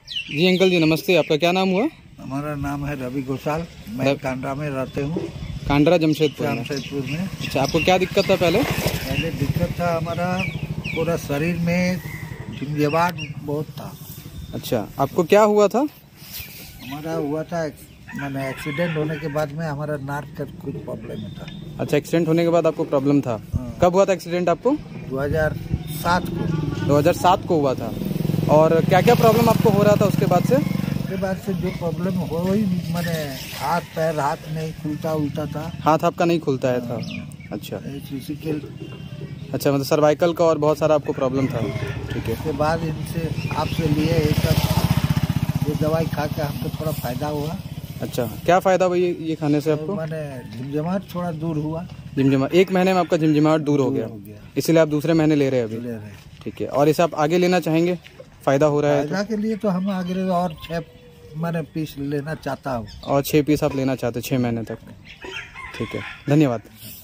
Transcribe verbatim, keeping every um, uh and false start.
जी uncle जी नमस्ते, आपका क्या नाम हुआ? हमारा नाम है रवि घोषाल। मैं कांड्रा में रहते हूँ। कांड्रा जमशेदपुर में। जमशेदपुर में। अच्छा, आपको क्या दिक्कत था पहले? पहले दिक्कत था हमारा पूरा शरीर में झिंझवाट बहुत था। अच्छा, आपको क्या हुआ था? हमारा हुआ था मैंने एक्सीडेंट होने के बाद में हमारा नार्व का कुछ प्रॉब्लम था। अच्छा, एक्सीडेंट होने के बाद आपको प्रॉब्लम था। कब हुआ था एक्सीडेंट आपको? दो हज़ार सात को। दो हज़ार सात को हुआ था। और क्या क्या प्रॉब्लम आपको हो रहा था उसके बाद से? उसके बाद से जो प्रॉब्लम हो ही मैंने हाथ पैर हाथ नहीं खुलता उल्टा था। हाथ आपका नहीं खुलता है था? अच्छा के अच्छा, मतलब सर्वाइकल का और बहुत सारा आपको प्रॉब्लम था। ठीक है। उसके बाद इनसे आपसे लिए ये सब ये दवाई खा के हमको थोड़ा फायदा हुआ। अच्छा, क्या फायदा हुआ ये ये खाने से आपको? मैंने झिमझिमाहट थोड़ा दूर हुआ। झिमझिमाहट एक महीने में आपका झिमझिमाहट दूर हो गया, इसीलिए आप दूसरे महीने ले रहे हैं अभी? ले रहे। ठीक है। और इसे आप आगे लेना चाहेंगे? फायदा हो रहा है फायदा के लिए तो हम आगे और छः मैंने पीस लेना चाहता हूँ। और छः पीस आप लेना चाहते छः महीने तक? ठीक है, धन्यवाद।